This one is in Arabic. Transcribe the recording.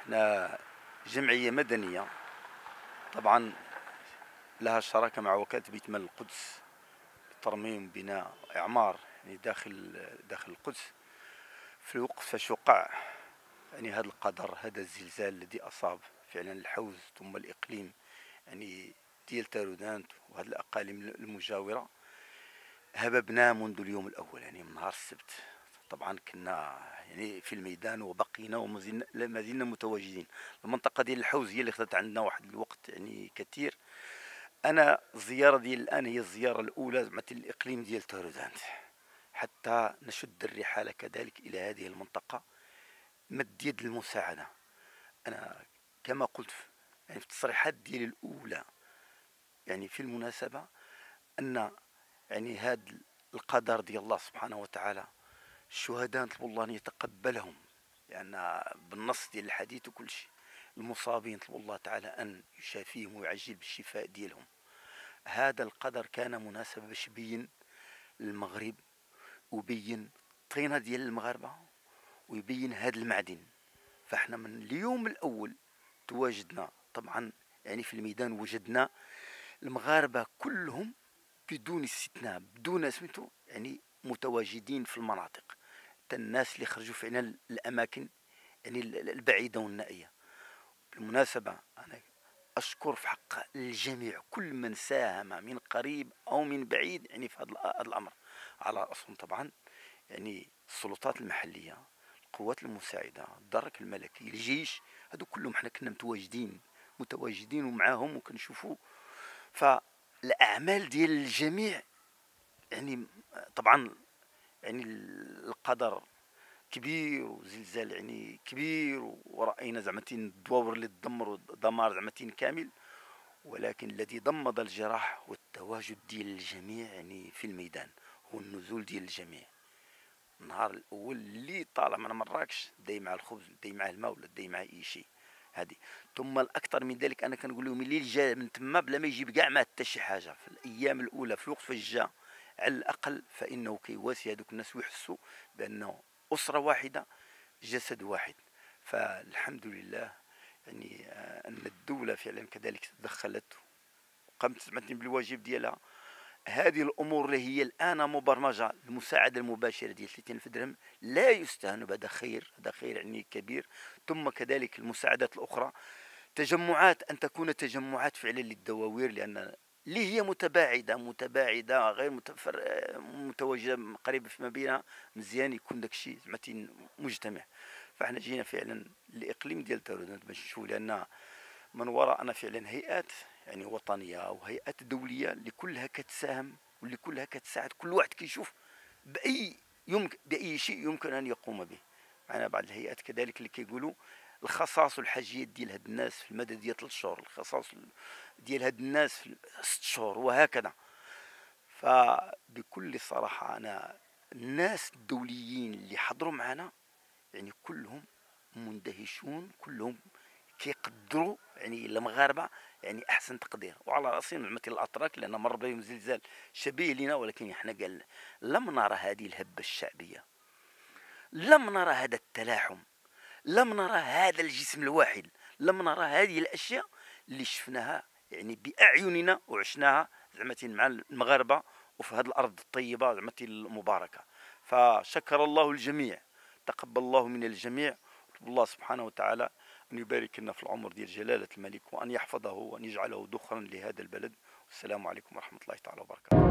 احنا جمعية مدنية، طبعا لها شراكة مع وكالة بيت مال القدس لترميم بناء إعمار يعني داخل القدس. في الوقت فاش وقع يعني هذا القدر، هذا الزلزال الذي أصاب فعلا الحوز ثم الإقليم يعني ديال تارودانت وهذه الأقاليم المجاورة، هببنا منذ اليوم الأول يعني من نهار السبت. طبعا كنا يعني في الميدان وبقينا وما زلنا متواجدين. المنطقة ديال الحوز هي اللي خدت عندنا واحد الوقت يعني كثير. انا الزياره ديال الان هي الزياره الاولى زعما الاقليم ديال تورودانت، حتى نشد الرحال كذلك الى هذه المنطقه، مد يد المساعده. انا كما قلت يعني في التصريحات ديالي الاولى يعني في المناسبه ان يعني هذا القدر ديال الله سبحانه وتعالى، الشهداء نطلب الله ان يتقبلهم، لان بالنص ديال الحديث وكل شيء، المصابين نطلب الله تعالى ان يشافيهم ويعجل بالشفاء ديالهم. هذا القدر كان مناسب باش يبين المغرب ويبين الطينه ديال المغاربه ويبين هذا المعدن. فاحنا من اليوم الاول تواجدنا طبعا يعني في الميدان، وجدنا المغاربه كلهم بدون استثناء بدون سميتو يعني متواجدين في المناطق، حتى الناس اللي خرجوا فعلا الاماكن يعني البعيده والنائيه. بالمناسبه انا أشكر في حق الجميع، كل من ساهم من قريب أو من بعيد يعني في هذا الأمر، على رأسهم طبعا يعني السلطات المحلية، القوات المساعدة، الدرك الملكي، الجيش. هذو كلهم احنا كنا متواجدين ومعاهم وكنشوفوا. فالأعمال ديال الجميع يعني طبعا يعني القدر كبير وزلزال يعني كبير، ورأينا زعما الدواور اللي تدمر دمار زعما كامل، ولكن الذي ضمد الجراح هو التواجد ديال الجميع يعني في الميدان، هو النزول ديال الجميع. النهار الاول اللي طالع من مراكش داي مع الخبز، داي مع الماء، ولا داي مع اي شيء هذه. ثم الاكثر من ذلك انا كنقول لهم اللي جا من تما بلا ما يجيب كاع معاه حتى شي حاجه في الايام الاولى، في الوقت فاش جا على الاقل فانه كيواسي هذوك الناس ويحسوا بانه اسره واحده جسد واحد. فالحمد لله يعني ان الدوله فعلا كذلك تدخلت وقامت بالواجب ديالها. هذه الامور اللي هي الان مبرمجه، المساعده المباشره ديال 30,000 درهم لا يستهان بهذا خير، هذا خير يعني كبير. ثم كذلك المساعدات الاخرى، تجمعات، ان تكون تجمعات فعلا للدواوير، لان اللي هي متباعده غير متواجده قريبه فيما بينها، مزيان يكون داك الشيء زعما مجتمع. فاحنا جينا فعلا الاقليم ديال تارودانت باش نشوف، لان من وراءنا فعلا هيئات يعني وطنيه وهيئات دوليه اللي كلها كتساهم واللي كلها كتساعد، كل واحد كيشوف باي شيء يمكن ان يقوم به. معنا بعض الهيئات كذلك اللي كيقولوا الخصاص والحاجيات ديال هاد الناس في المدى ديال 3 شهور، الخصاص ديال هاد الناس في 6 شهور وهكذا. فبكل صراحه انا الناس الدوليين اللي حضروا معنا يعني كلهم مندهشون، كلهم كيقدروا يعني المغاربه يعني احسن تقدير، وعلى راسهم زعما الاتراك، لان مر بهم زلزال شبيه لنا، ولكن احنا قال لم نرى هذه الهبه الشعبيه، لم نرى هذا التلاحم، لم نرى هذا الجسم الواحد، لم نرى هذه الاشياء اللي شفناها يعني باعيننا وعشناها زعما مع المغاربه وفي هذه الارض الطيبه زعما المباركه. فشكر الله الجميع، تقبل الله من الجميع. الله سبحانه وتعالى أن يبارك لنا في العمر ديال جلالة الملك، وأن يحفظه وأن يجعله ذخرا لهذا البلد. والسلام عليكم ورحمة الله تعالى وبركاته.